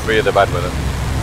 free of the bad weather.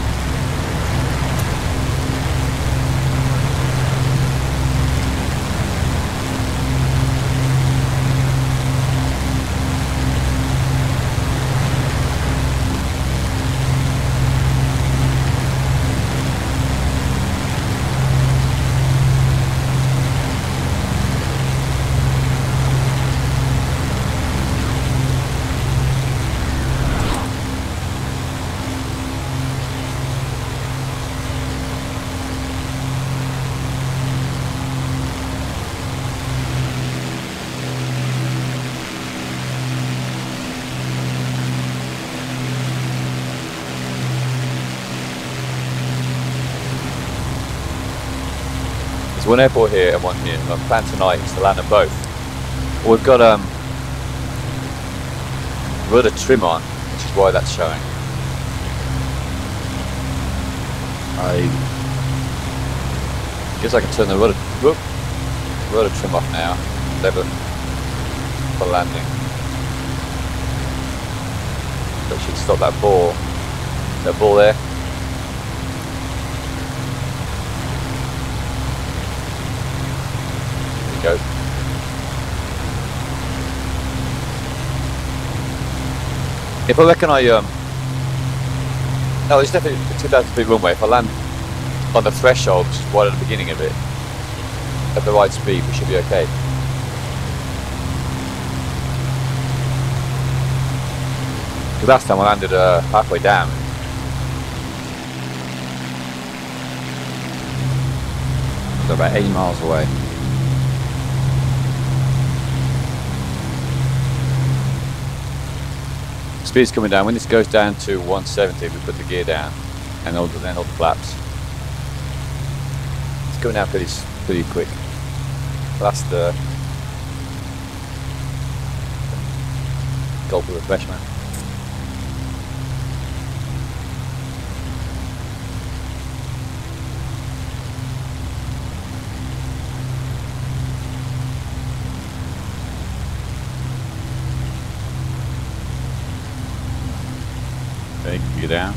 There's one airport here and one here. My plan tonight is to land at both. We've got rudder trim on, which is why that's showing. I guess I can turn the rudder trim off now. Level for landing. That should stop that ball. That ball there. Go. If I reckon no, it's definitely a 2,000 feet runway. If I land on the threshold, which is right at the beginning of it, at the right speed, we should be okay. Because last time I landed halfway down. So about 80 miles away. Speed's coming down. When this goes down to 170, we put the gear down, and then all the flaps. It's going down pretty quick. Last gulp of refreshment. Okay, gear down.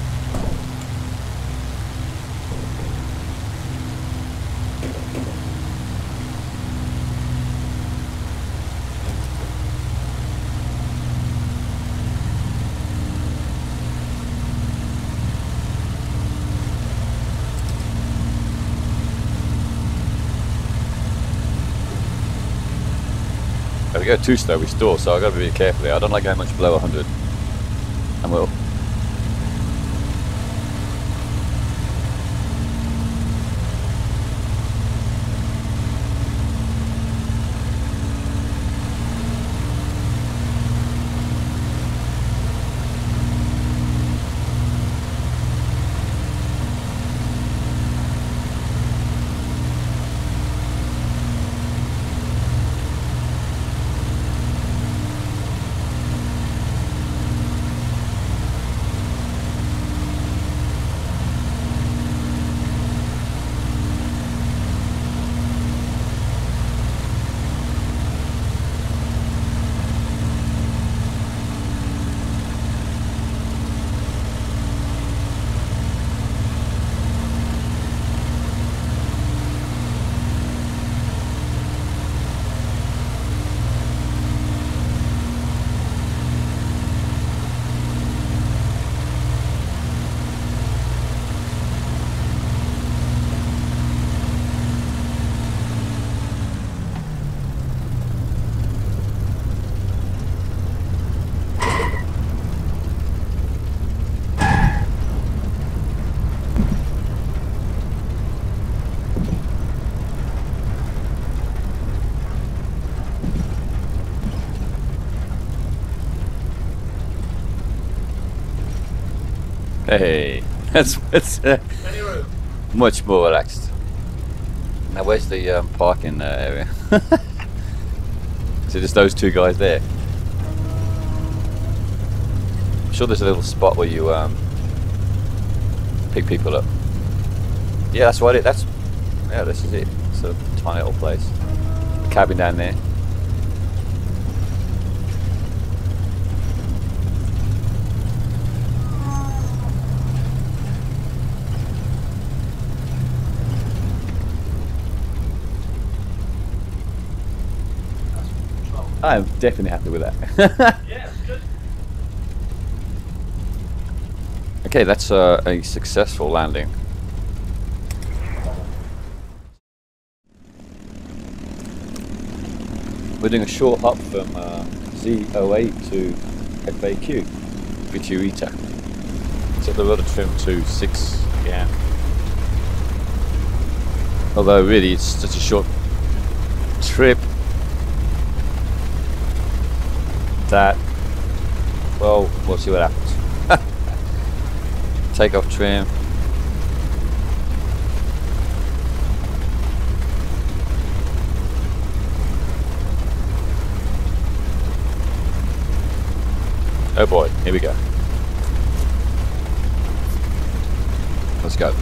If we go too slow, we stall, so I've got to be really careful here. I don't like going much below 100. And we'll. Hey, that's much more relaxed. Now where's the parking area? Is it just those two guys there? I'm sure there's a little spot where you pick people up. Yeah, that's what it. Yeah, this is it. It's a tiny little place. The cabin down there. I'm definitely happy with that. Yeah, good. Okay, that's a successful landing. We're doing a short hop from Z08 to FAQ, Fitiuta. Set the rudder trim to 6 again. Although really it's just a short trip that, well, we'll see what happens. Takeoff trim. Oh boy, here we go. Let's go.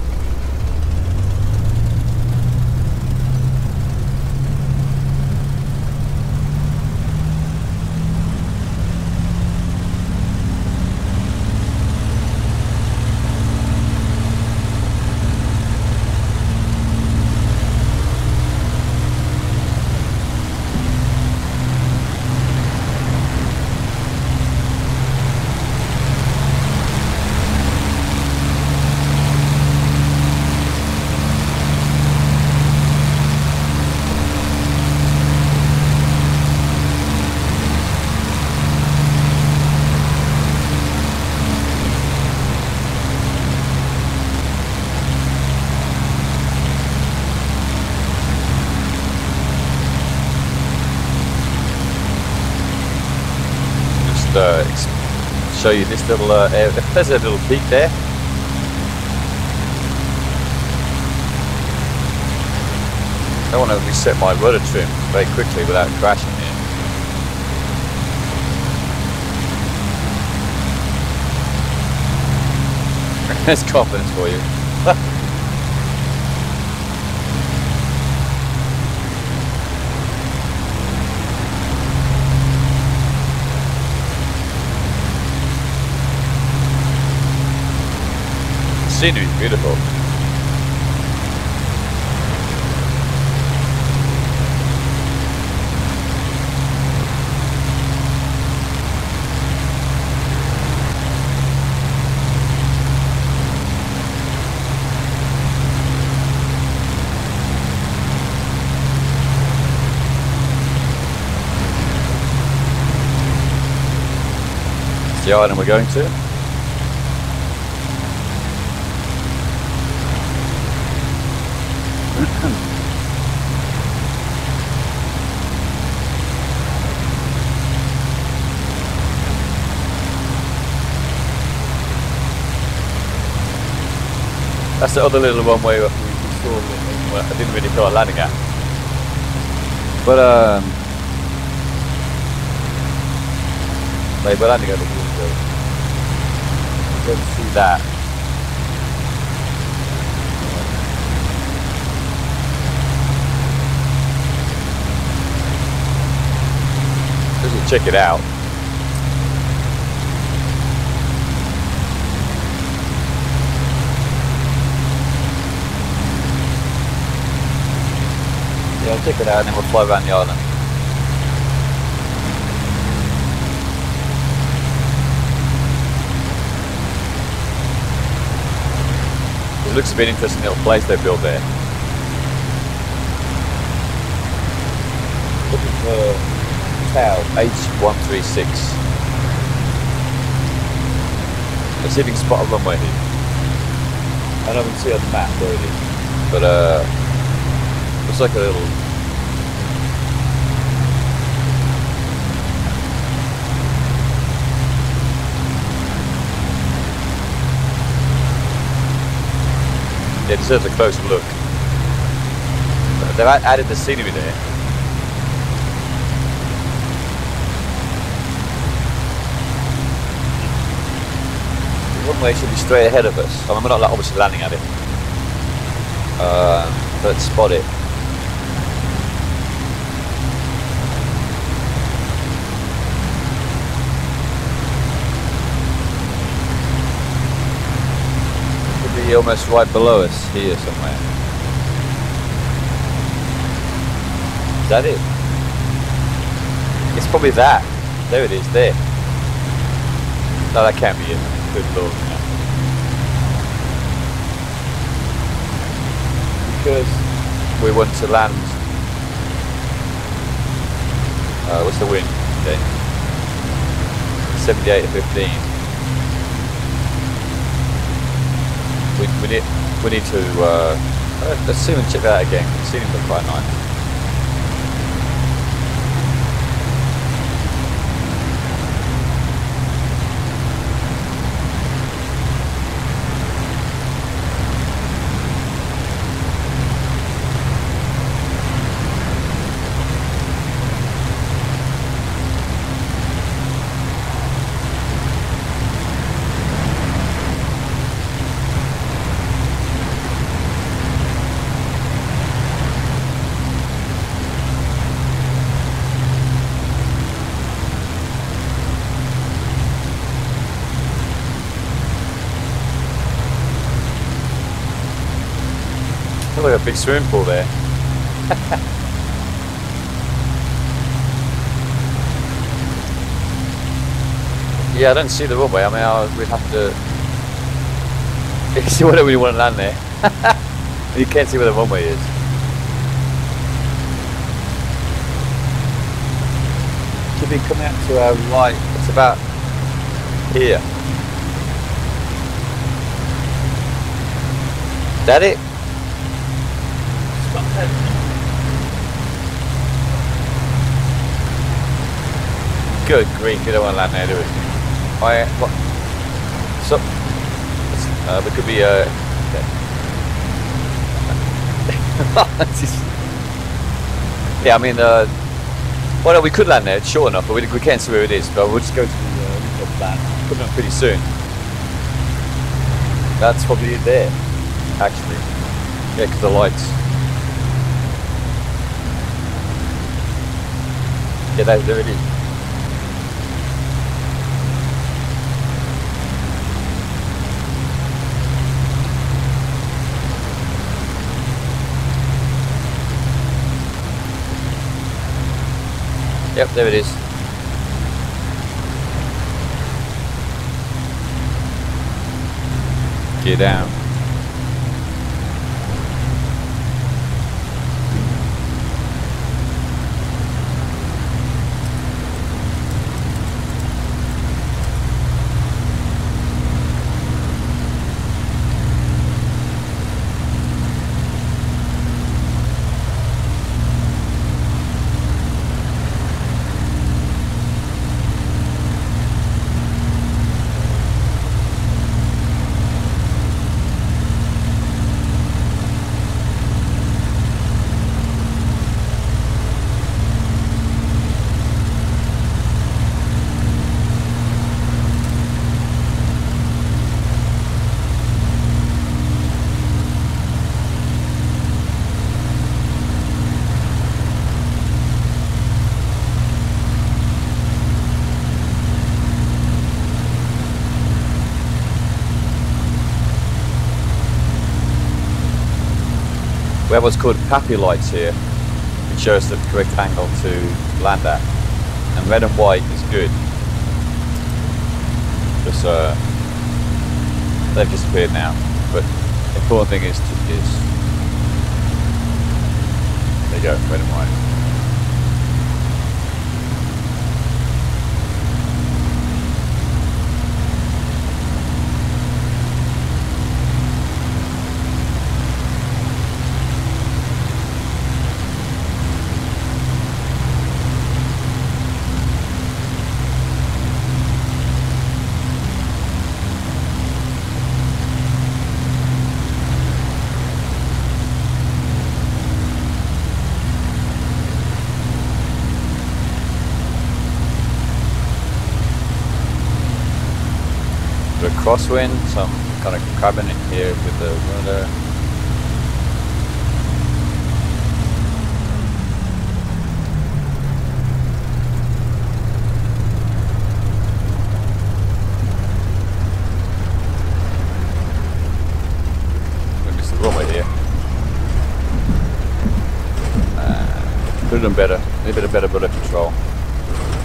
Show you this little area. There's a little peak there. I don't want to reset my rudder trim very quickly without crashing here. There's confidence for you. Scenery is beautiful. It's the island we're going to. That's the other little one where we saw I didn't really feel like landing at. But like we're landing over here, so you don't see that. Just check it out. Yeah, I'll check it out and then we'll fly around the island. It looks to be an interesting little place they built there. Looking for Tau H136. Let's see if we can spot a runway here. I know we can see on the map where it is, but looks like a little. Yeah, it deserves a closer look. They've added the scenery there. The runway should be straight ahead of us. I mean, we're not obviously landing at it. Let's spot it. Almost right below us here somewhere. Is that it? It's probably that. There it is, there. No, that can't be it. Good lord, no. Because we want to land. What's the wind? Okay. 78 to 15. We need to. Let's see and check that out again. The ceiling look quite nice. Look at a big swimming pool there. Yeah, I don't see the runway. I mean, we'd have to see whether we want to land there. You can't see where the runway is. Should be coming out to our right. It's about here. Is that it? Good grief, you don't want to land there, do we? What? So, there could be a... yeah, I mean, well, no, we could land there, sure enough, but we can't see where it is, but we'll just go to the plan. Coming up pretty soon. That's probably it there, actually. Yeah, because the lights. Yeah, there it is. Yep, there it is. Get down. We have what's called PAPI lights here, which shows the correct angle to land at. And red and white is good. Just they've disappeared now. But the important thing is there you go, red and white. Crosswind, so I'm kind of crabbing it here with the rudder. We missed the runway here. Could have done better. A little bit of better rudder control.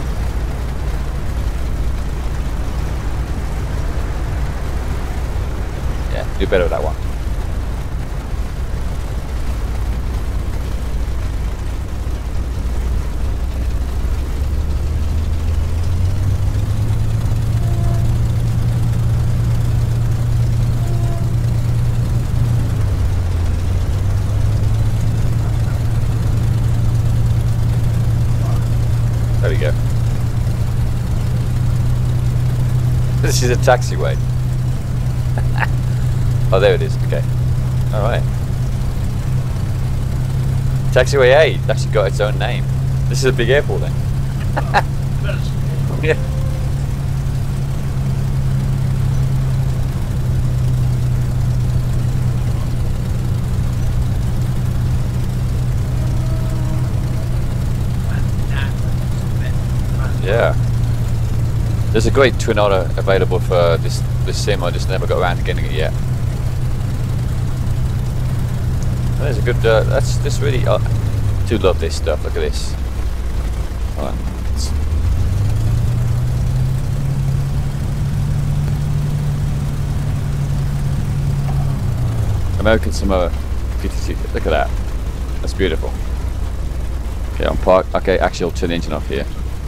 Do better with that one. There we go. This is a taxiway. Oh, there it is. Okay. All right. Taxiway A. It's actually got its own name. This is a big airport then. Yeah. Yeah. There's a great twin otter available for this sim. I just never got around to getting it yet. There's a good. That's this really. I do love this stuff. Look at this. All right. American Samoa Fitiuta. Look at that. That's beautiful. Okay, I'm parked. Okay, actually, I'll turn the engine off here.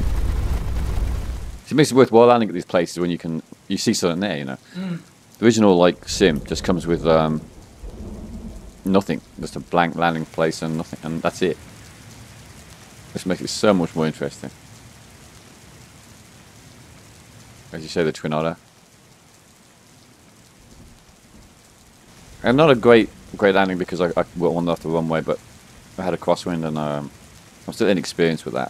It makes it worthwhile landing at these places when you see something there, you know. The original like sim just comes with nothing, just a blank landing place and nothing, and that's it. This makes it so much more interesting. As you say, the twin otter, and not a great landing because I wandered off the runway, but I had a crosswind and I'm still inexperienced with that.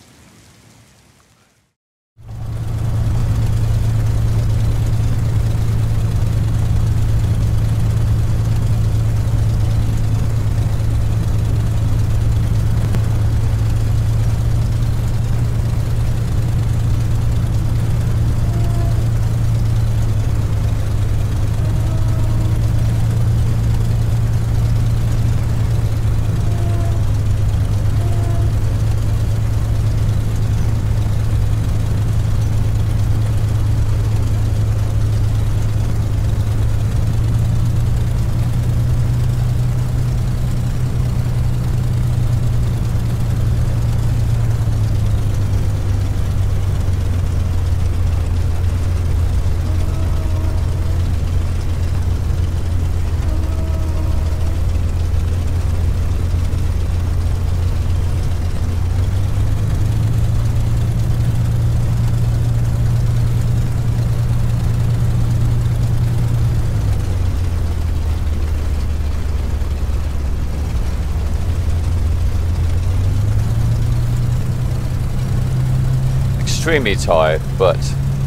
Extremely tired, but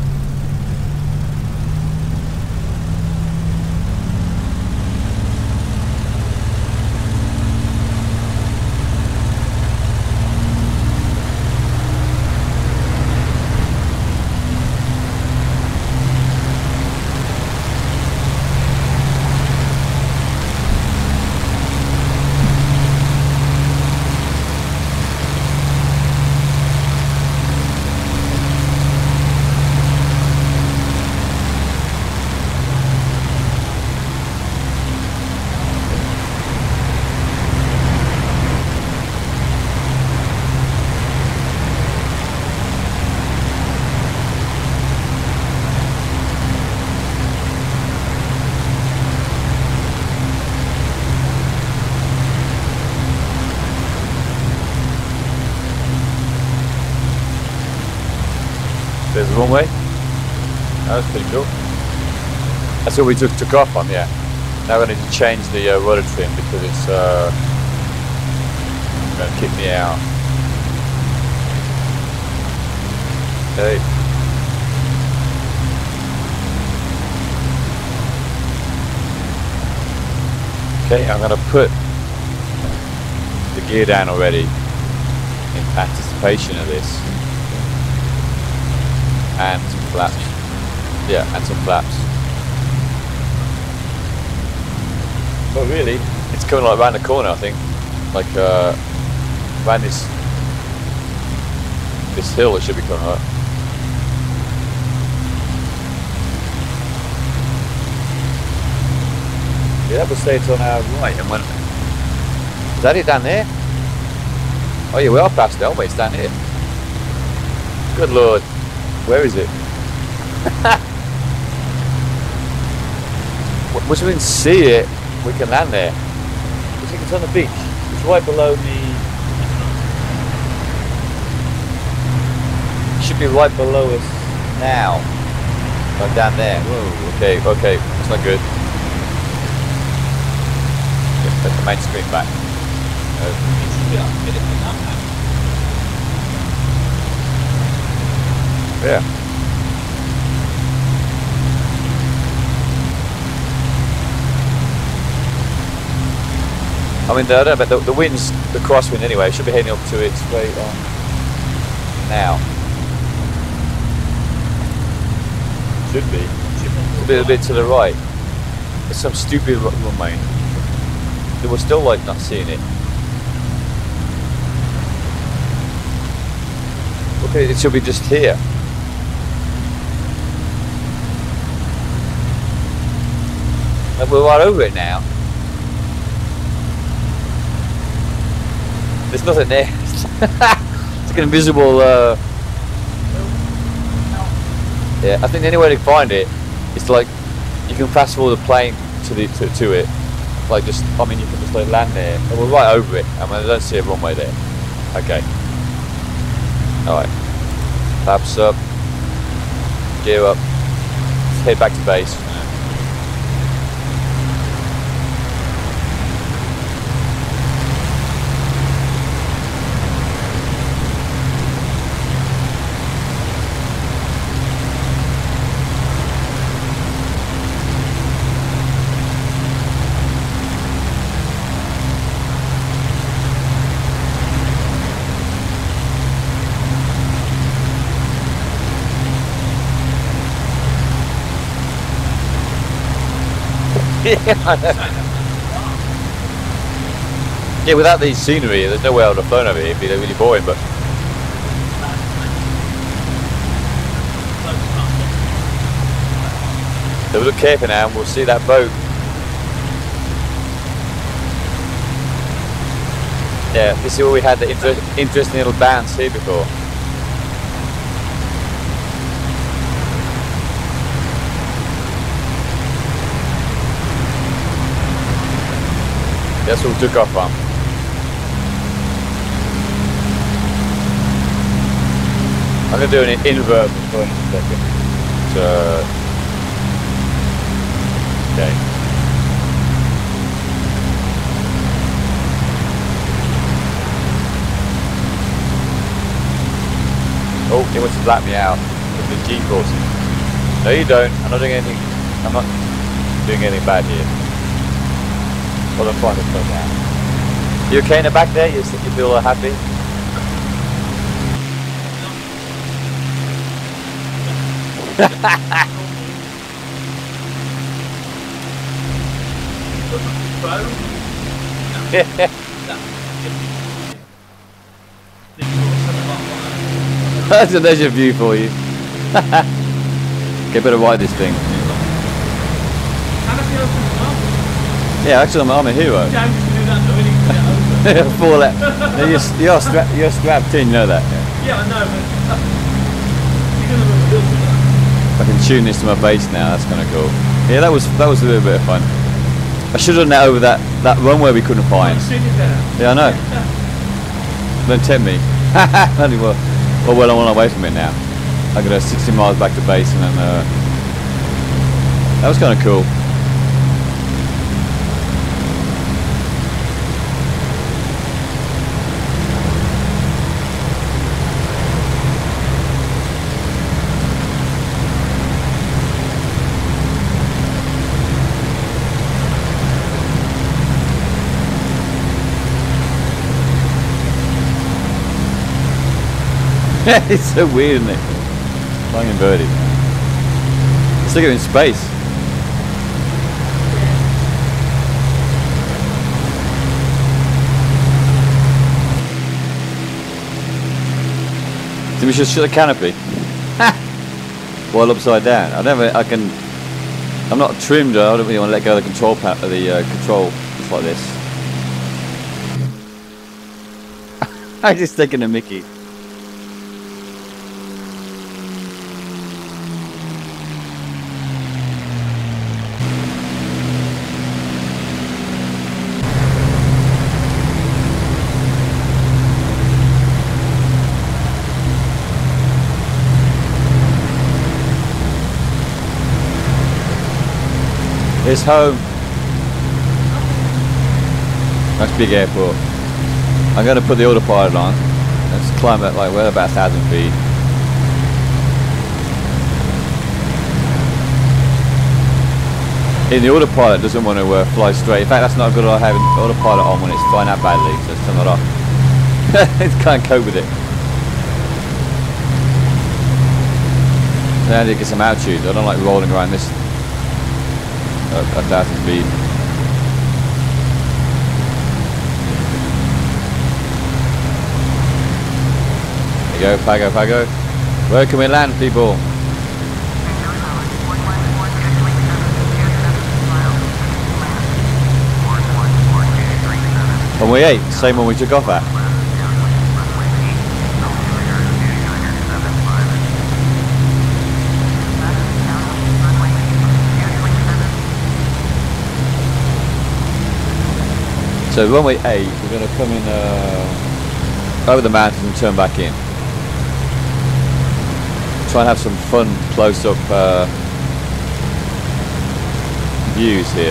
there's the runway. That was pretty cool. That's what we took off on, yeah. Now we're going to change the rudder trim because it's going to kick me out. Okay. Okay, I'm going to put the gear down already in anticipation of this. And some flaps. Yeah, and some flaps. But really, it's coming like around the corner, I think. Like around this hill it should be coming up. Yeah, that would say it's on our right. And when is that it down there? Oh yeah, we are past it, aren't we? It's down here. Good lord, where is it? Once we can see it, we can land there. I think it's on the beach. It's right below me. It should be right below us now. Like down there. Whoa, okay, okay, that's not good. Just put the main screen back. Yeah. I mean, I don't know, but the wind's the crosswind anyway. It should be heading up to it straight on now. Should be. A bit to the right. There's some stupid runway. They were still like not seeing it. Okay, it should be just here. And we're right over it now. There's nothing there. It's like an invisible. Yeah, I think the only way to find it is like you can fast forward the plane to it. Like just, I mean, you can just like land there, and we're right over it. I mean, I don't see a runway there. Okay. All right. Flaps up. Gear up. Let's head back to base. Yeah, without the scenery, there's no way I would have flown over here. It'd be really boring, but so we look careful now and we'll see that boat. Yeah, this is where we had the interesting little bounce here before. That's what we took off from. I'm going to do an invert for a second. So, okay. Oh, he wants to black me out with the G-forces. No, you don't. I'm not doing anything. I'm not doing anything bad here. Well, I'm fine to slow down. You okay in the back there? You feel happy? That's a leisure view for you. Okay, better ride this thing. Yeah, actually I'm a hero. Fall out. You're strapped in, you know that. Yeah, I know, but I can tune this to my bass now, that's kinda cool. Yeah, that was a little bit of fun. I should have done that over that runway we couldn't find. Yeah, I know. Don't tempt me. Well, I'm on away from it now. I got 60 miles back to base and then that was kinda cool. It's so weird, isn't it? Flying inverted. It's like you're in space. So we should shut the canopy. While upside down. I can I'm not trimmed. I don't really want to let go of the control control just like this. I'm just taking a Mickey. It's home. Nice big airport. I'm going to put the autopilot on. Let's climb at like, we're about 1,000 feet. In the autopilot doesn't want to fly straight. In fact, that's not good at having autopilot on when it's flying out badly. So let's turn that off. It can't cope with it. Now I need to get some altitude. I don't like rolling around this. 1,000 feet. There you go, Pago Pago. Where can we land, people? Runway 8, same one we took off at. So runway 8, we're going to come in over the mountains and turn back in. Try and have some fun close-up views here.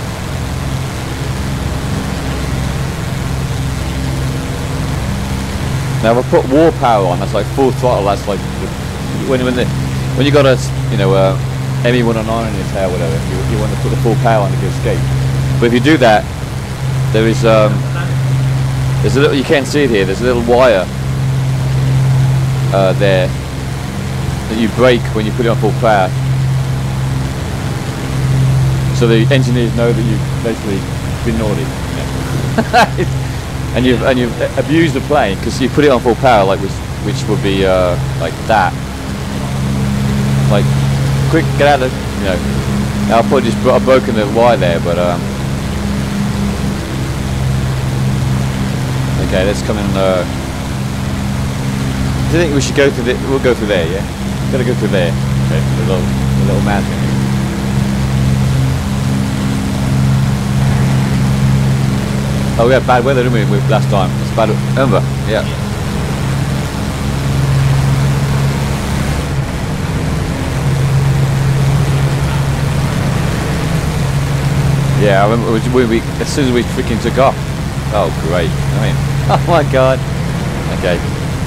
Now if I put war power on, that's like full throttle. That's like when you got a ME109 in your tail, whatever. You want to put the full power on to give escape. But if you do that, there's a little, you can't see it here, there's a little wire there that you break when you put it on full power, so the engineers know that you've basically been naughty. Yeah. and you've abused the plane because you put it on full power, like which would be like that, like quick, get out of the, you know. Now I've broken the wire there, but okay, let's come in. Do you think we should go through the? We'll go through there, yeah. Gotta go through there. Okay, the little mountain. Oh, we had bad weather, didn't we? Last time. It's bad. Remember? Yeah. Yeah, I remember we as soon as we freaking took off. Oh, great. I mean, oh my god. Okay.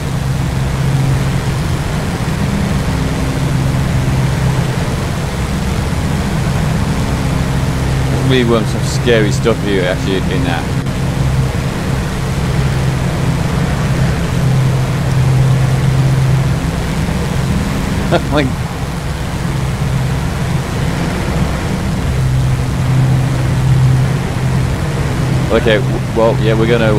We want some scary stuff here actually in that. Like, okay, well, yeah, we're going to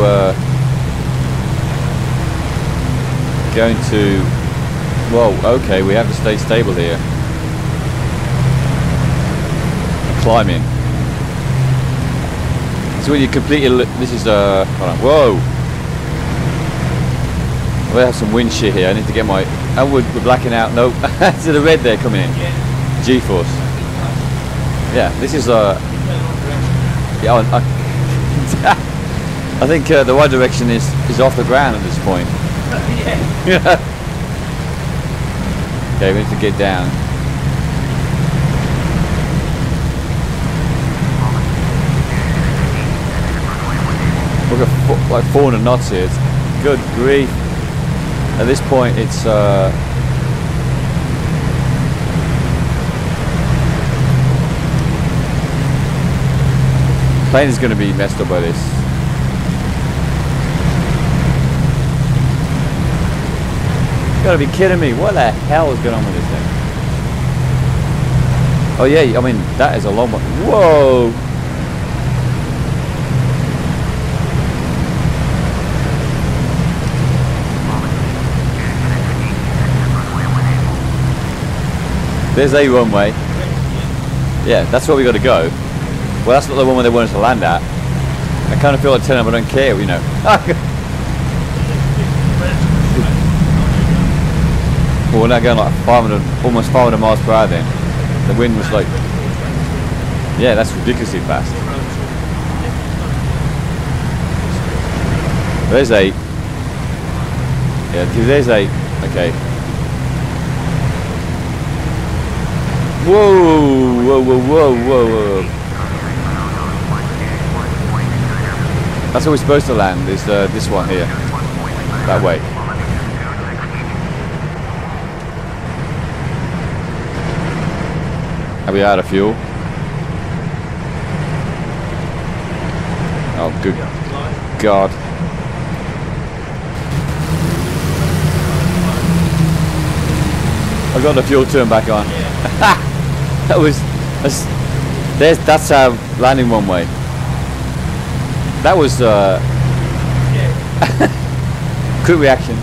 whoa, okay, we have to stay stable here. Climbing. So when you completely, this is hold on, whoa. We have some wind shear here. I need to get my, oh, we're blacking out. Nope. To the red there coming in. G-force. Yeah, this is yeah, I think the right direction is off the ground at this point. Yeah. Okay, we need to get down. Look at like 400 knots here. It's good grief. At this point, it's plane is going to be messed up by this. You gotta be kidding me! What the hell is going on with this thing? Oh yeah, I mean that is a long one. Whoa! There's a runway. Yeah, that's where we got to go. Well, that's not the one where they want us to land at. I kind of feel like telling them I don't care, you know. Well, we're now going like 500, almost 500 miles per hour then. The wind was like, yeah, that's ridiculously fast. There's 8. Yeah, there's 8. Okay. Whoa, whoa, whoa, whoa, whoa, whoa. That's where we're supposed to land, is this one here. That way. Are we out of fuel? Oh, good God. I've got the fuel turn back on. That's our landing one way. That was quick reaction.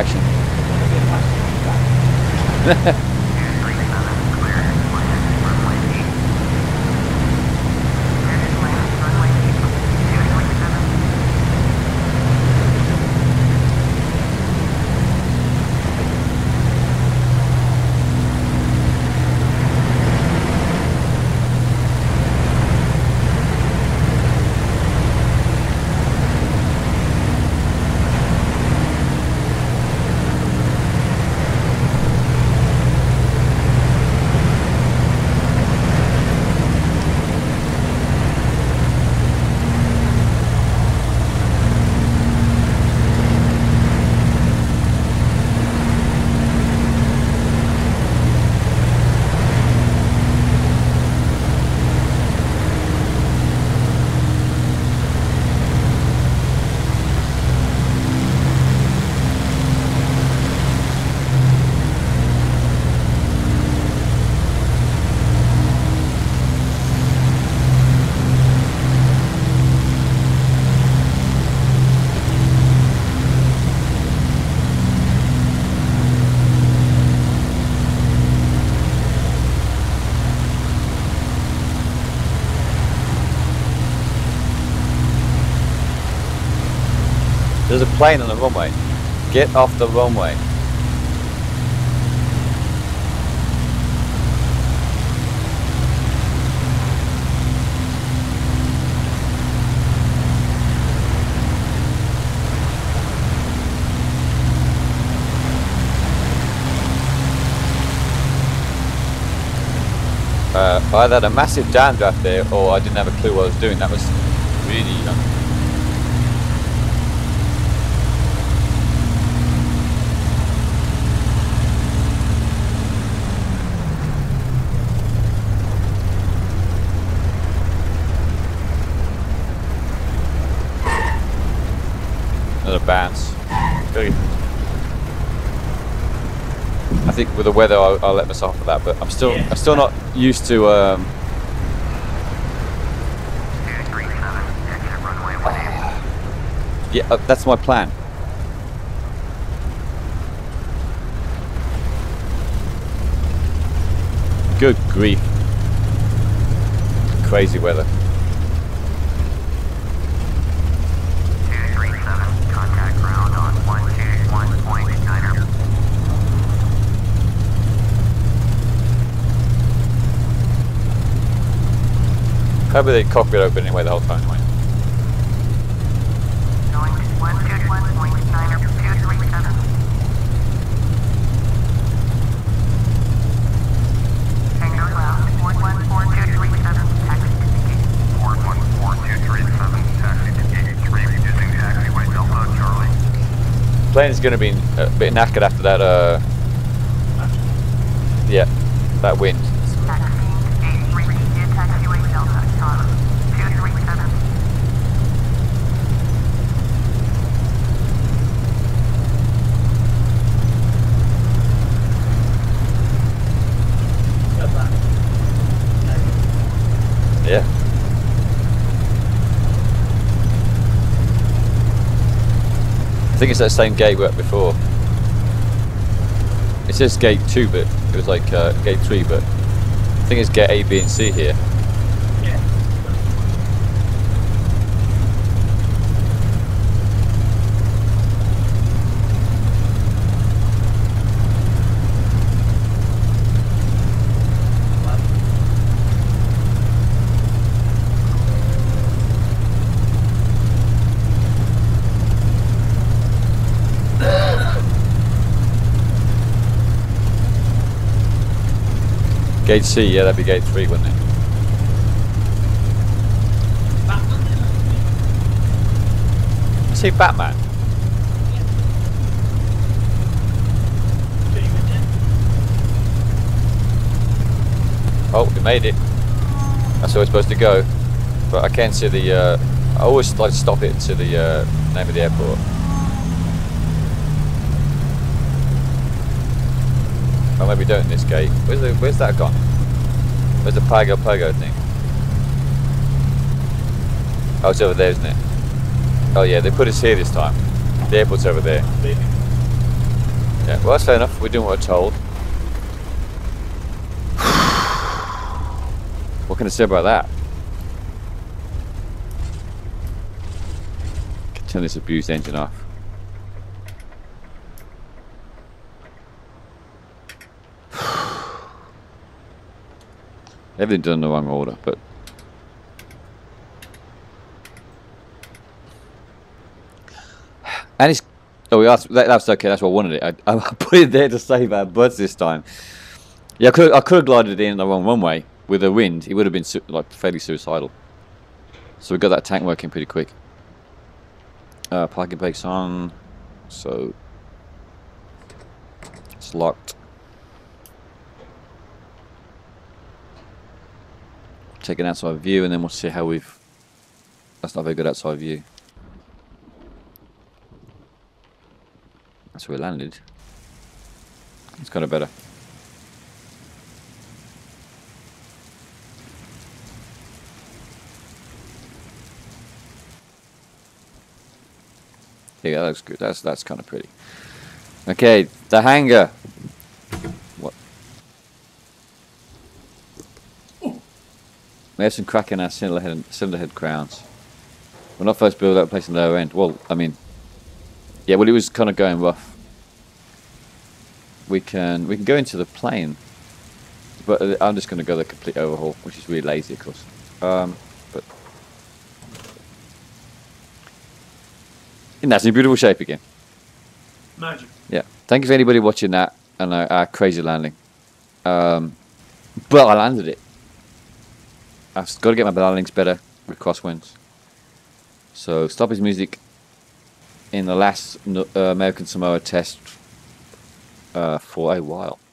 There's a plane on the runway. Get off the runway. I either had a massive downdraft there or I didn't have a clue what I was doing. That was really another bounce. I think with the weather I'll let myself for that, but I'm still not used to yeah, that's my plan. Good grief. Crazy weather. Probably the cockpit open anyway the whole time. Anyway. Plane is going to be a bit knackered after that. Yeah, that wind. Yeah. I think it's that same gate we were at before. It says gate 2, but it was like gate 3, but think it's gate A, B, and C here. Yeah. Gate C, yeah, that'd be gate 3, wouldn't it? I say Batman. Oh, we made it. That's where we're supposed to go. But I can't see the, I always like to stop it and see the name of the airport. Oh, maybe don't in this gate. Where's that gone? Where's the Pago Pago thing? Oh, it's over there, isn't it? Oh yeah, they put us here this time. The airport's over there. Yeah, well that's fair enough. We're doing what we're told. What can I say about that? Can turn this abused engine off. Everything done in the wrong order, but and it's that's okay. That's what I wanted it. I put it there to save our butts this time. Yeah, I could have glided in the wrong runway with the wind. It would have been like fairly suicidal. So we got that tank working pretty quick. Parking brakes on, so it's locked. Take an outside view and then we'll see how we've... That's not a very good outside view. That's where we landed. It's kind of better. Yeah, that looks good. That's kind of pretty. Okay, the hangar. What? We have some crack in our cylinder head crowns. When I first built that place in the lower end, well, I mean, yeah, well, it was kind of going rough. We can go into the plane, but I'm just going to go the complete overhaul, which is really lazy, of course. But and that's in beautiful shape again. Magic. Yeah. Thank you for anybody watching that and our crazy landing. But I landed it. I've got to get my landings better with crosswinds. So stop his music in the last American Samoa test for a while.